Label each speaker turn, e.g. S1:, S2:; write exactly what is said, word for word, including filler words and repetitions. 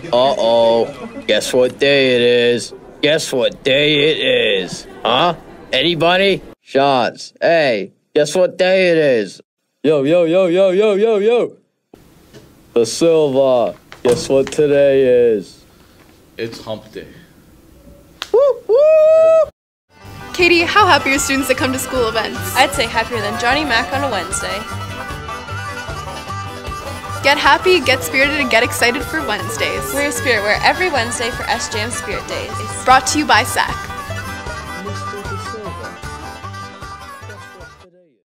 S1: Uh-oh. Guess what day it is? Guess what day it is? Huh? Anybody? Shots. Hey, guess what day it is? Yo, yo, yo, yo, yo, yo, yo. The Silva. Guess what today is?
S2: It's hump day.
S1: Woo, woo!
S3: Katie, how happy are students that come to school events?
S4: I'd say happier than Johnny Mac on a Wednesday.
S3: Get happy, get spirited, and get excited for Wednesdays.
S4: We're a Spirit Wear every Wednesday for S J M Spirit Days.
S3: Brought to you by S A C.